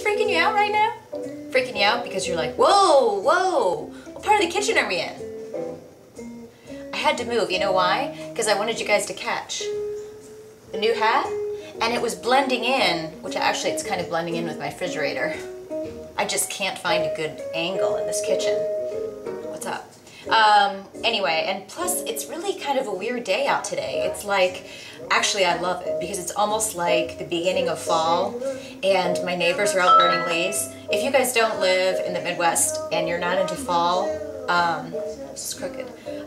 freaking you out right now? Freaking you out because you're like, whoa, whoa, what part of the kitchen are we in? I had to move, you know why? Because I wanted you guys to catch the new hat, and it was blending in, which actually it's kind of blending in with my refrigerator. I just can't find a good angle in this kitchen. What's up? Anyway, and plus it's really kind of a weird day out today. It's like, actually I love it because it's almost like the beginning of fall and my neighbors are out burning leaves. If you guys don't live in the Midwest and you're not into fall, this is crooked.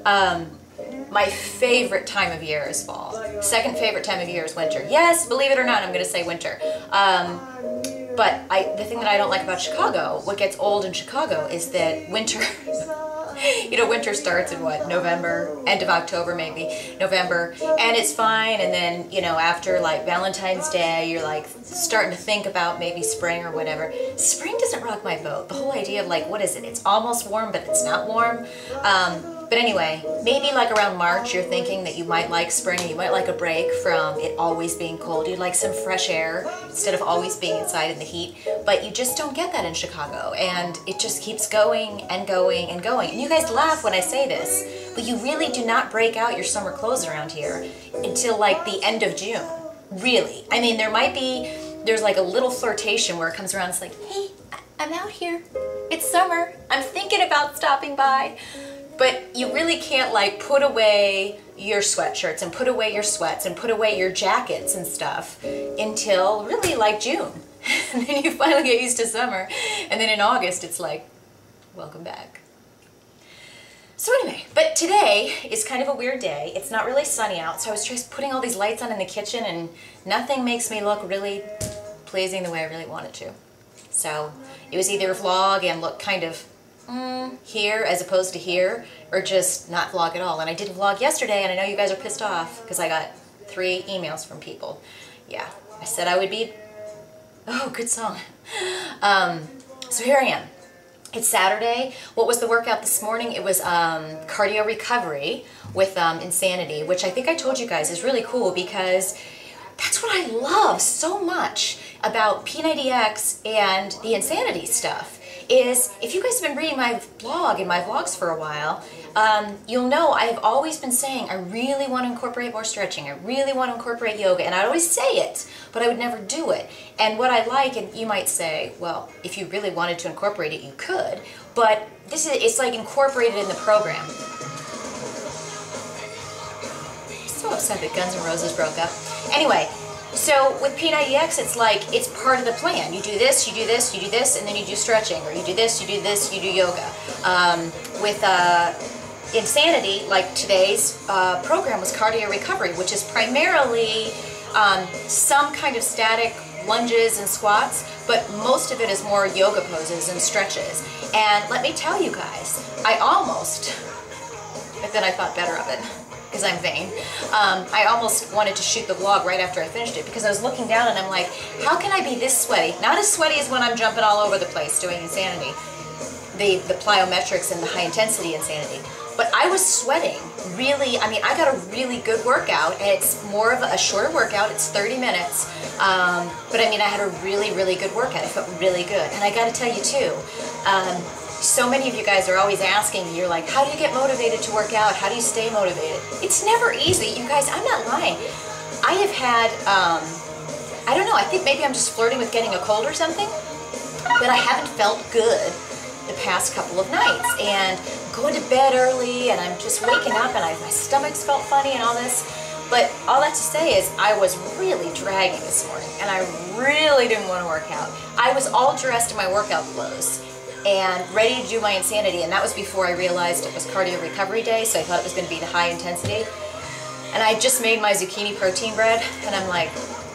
My favorite time of year is fall. Second favorite time of year is winter. Yes, believe it or not, I'm gonna say winter. But the thing that I don't like about Chicago, what gets old in Chicago is that winter, you know, winter starts in what, November, end of October maybe, November, and it's fine, and then, you know, after like Valentine's Day, you're like starting to think about maybe spring or whatever. Spring doesn't rock my boat. The whole idea of like, what is it? It's almost warm, but it's not warm. But anyway, maybe like around March you're thinking that you might like spring, you might like a break from it always being cold. You'd like some fresh air instead of always being inside in the heat. But you just don't get that in Chicago, and it just keeps going and going and going. And you guys laugh when I say this, but you really do not break out your summer clothes around here until like the end of June. Really. I mean, there's like a little flirtation where it comes around, it's like, hey, I'm out here. It's summer. I'm thinking about stopping by. But you really can't like put away your sweatshirts and put away your sweats and put away your jackets and stuff until really like June. And then you finally get used to summer. And then in August it's like, welcome back. So anyway, but today is kind of a weird day. It's not really sunny out, so I was just putting all these lights on in the kitchen and nothing makes me look really pleasing the way I really wanted to. So it was either vlog and look kind of here as opposed to here, or just not vlog at all. And I didn't vlog yesterday, and I know you guys are pissed off because I got 3 emails from people. Yeah, I said I would be, oh, good song. So here I am. It's Saturday. What was the workout this morning? It was cardio recovery with Insanity, which I think I told you guys is really cool because that's what I love so much about P90X and the Insanity stuff. Is if you guys have been reading my blog and my vlogs for a while, you'll know I have always been saying I really want to incorporate more stretching, I really want to incorporate yoga, and I always say it, but I would never do it. And what I like, and you might say, well, if you really wanted to incorporate it, you could, but it's like incorporated in the program. I'm so upset that Guns N' Roses broke up. Anyway, so with P90X, it's like, it's part of the plan. You do this, you do this, you do this, and then you do stretching, or you do this, you do this, you do yoga. With Insanity, like today's program was cardio recovery, which is primarily some kind of static lunges and squats, but most of it is more yoga poses and stretches. And let me tell you guys, I almost, but then I thought better of it, because I'm vain. I almost wanted to shoot the vlog right after I finished it because I was looking down and I'm like, how can I be this sweaty? Not as sweaty as when I'm jumping all over the place doing Insanity, the plyometrics and the high intensity Insanity. But I was sweating really, I mean, I got a really good workout, and it's more of a shorter workout, it's 30 minutes, but I mean, I had a really, really good workout. I felt really good. And I gotta tell you too, so many of you guys are always asking me, you're like, how do you get motivated to work out? How do you stay motivated? It's never easy. You guys, I'm not lying. I have had, I don't know, I think maybe I'm just flirting with getting a cold or something, but I haven't felt good the past couple of nighs, and going to bed early, and I'm just waking up, and my stomach's felt funny and all this. But all that to say is I was really dragging this morning, and I really didn't want to work out. I was all dressed in my workout clothes and ready to do my Insanity, and that was before I realized it was cardio recovery day, so I thought it was going to be the high intensity. And I just made my zucchini protein bread, and I'm like,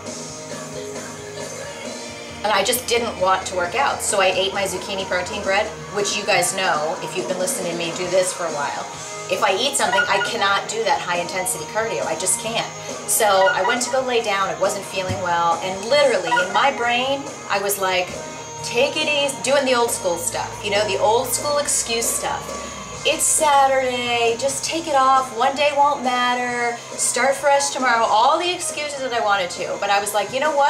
and I just didn't want to work out, so I ate my zucchini protein bread, which you guys know, if you've been listening to me do this for a while. If I eat something, I cannot do that high intensity cardio, I just can't. So I went to go lay down, I wasn't feeling well, and literally in my brain, I was like, take it easy, doing the old school stuff, you know, the old school excuse stuff. It's Saturday, just take it off, one day won't matter, start fresh tomorrow, all the excuses that I wanted to. But I was like, you know what?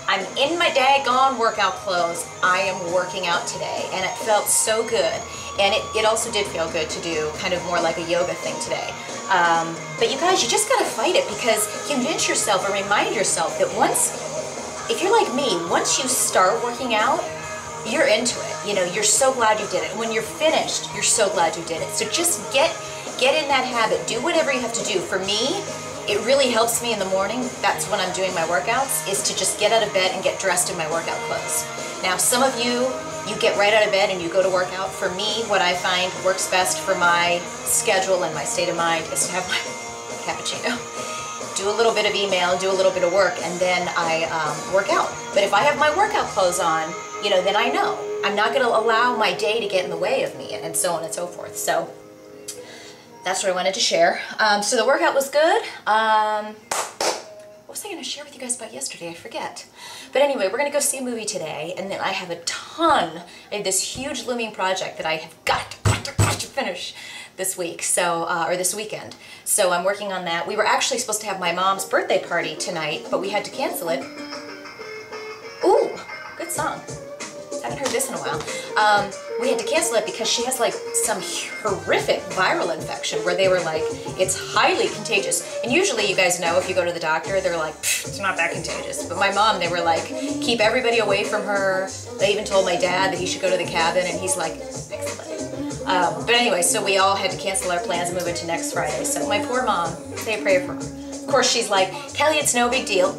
I'm in my daggone workout clothes. I am working out today, and it felt so good. And it also did feel good to do kind of more like a yoga thing today. But you guys, you just gotta fight it, because convince yourself or remind yourself that if you're like me, once you start working out, you're into it. You know, you're so glad you did it. When you're finished, you're so glad you did it. So just get in that habit. Do whatever you have to do. For me, it really helps me in the morning. That's when I'm doing my workouts, is to just get out of bed and get dressed in my workout clothes. Now, some of you get right out of bed and you go to work out. For me, what I find works best for my schedule and my state of mind is to have my cappuccino, do a little bit of email, do a little bit of work, and then I work out. But if I have my workout clothes on, you know, then I know I'm not going to allow my day to get in the way of me, and so on and so forth. So that's what I wanted to share. So the workout was good. What was I going to share with you guys about yesterday? I forget. But anyway, we're going to go see a movie today, and then I have I have this huge looming project that I have got to finish this week, so or this weekend. So I'm working on that. We were actually supposed to have my mom's birthday party tonight, but we had to cancel it. Ooh, good song. Haven't heard this in a while. We had to cancel it because she has like some horrific viral infection where they were like, it's highly contagious. And usually, you guys know, if you go to the doctor, they're like, it's not that contagious. But my mom, they were like, keep everybody away from her. They even told my dad that he should go to the cabin, and he's like, excellent. But anyway, so we all had to cancel our plans and move into next Friday. So my poor mom, say a prayer for her. Of course, she's like, Kelly, it's no big deal.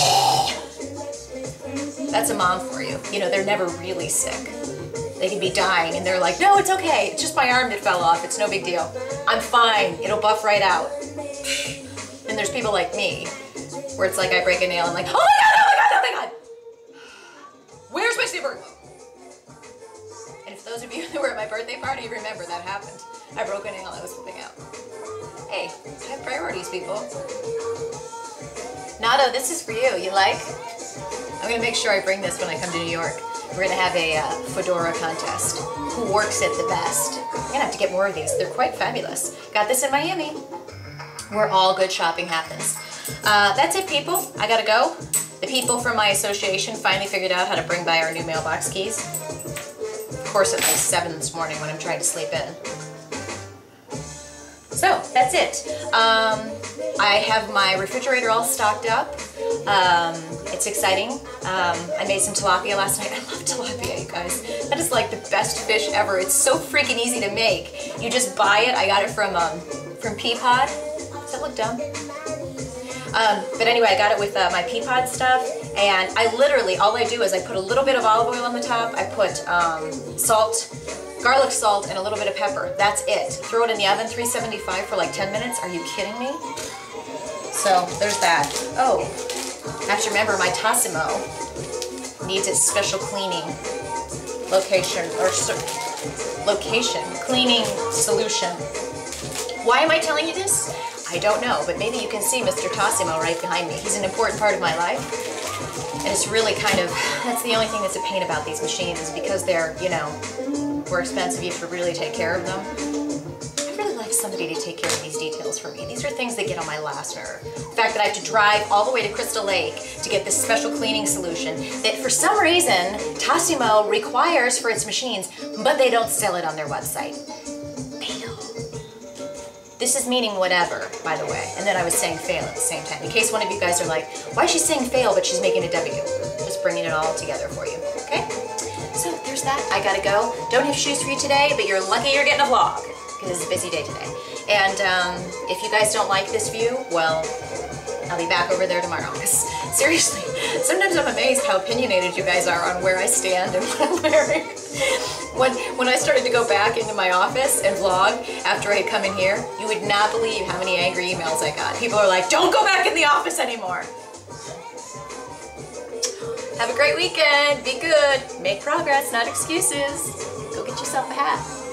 That's a mom for you. You know, they're never really sick. They can be dying, and they're like, no, it's okay. It's just my arm that fell off. It's no big deal. I'm fine. It'll buff right out. And there's people like me, where it's like I break a nail and I'm like, oh my God, oh my God, oh my God. Where's my super? And if those of you who were at my birthday party, remember that happened. I broke a nail and I was flipping out. Hey, I have priorities, people. Nado, this is for you. You like? I'm going to make sure I bring this when I come to New York. We're going to have a fedora contest. Who works it the best? I'm going to have to get more of these. They're quite fabulous. Got this in Miami, where all good shopping happens. That's it, people. I got to go. The people from my association finally figured out how to bring by our new mailbox keys. Of course, at like 7 this morning when I'm trying to sleep in. So, that's it. I have my refrigerator all stocked up. It's exciting. I made some tilapia last night. I love tilapia, you guys. That is like the best fish ever. It's so freaking easy to make. You just buy it. I got it from Peapod. Does that look dumb? But anyway, I got it with my Peapod stuff, and I literally, all I do is I put a little bit of olive oil on the top. I put salt, garlic salt, and a little bit of pepper. That's it. Throw it in the oven, 375 for like 10 minutes. Are you kidding me? So there's that. Oh, I have to remember my Tassimo needs its special cleaning cleaning solution. Why am I telling you this? I don't know, but maybe you can see Mr. Tassimo right behind me. He's an important part of my life. And it's really kind of, that's the only thing that's a pain about these machines, is because they're, you know, more expensive. You have to really take care of them. I'd really like somebody to take care of these details for me. These are things that get on my last nerve. The fact that I have to drive all the way to Crystal Lake to get this special cleaning solution that for some reason Tassimo requires for its machines, but they don't sell it on their website. Fail. This is meaning whatever, by the way. And then I was saying fail at the same time. In case one of you guys are like, why is she saying fail but she's making a W? Just bringing it all together for you, okay? So there's that. I gotta go. Don't have shoes for you today, but you're lucky you're getting a vlog, because it's a busy day today. And if you guys don't like this view, well, I'll be back over there tomorrow. Because seriously, sometimes I'm amazed how opinionated you guys are on where I stand and what I'm wearing. When I started to go back into my office and vlog after I had come in here, you would not believe how many angry emails I got. People are like, don't go back in the office anymore. Have a great weekend. Be good. Make progress, not excuses. Go get yourself a hat.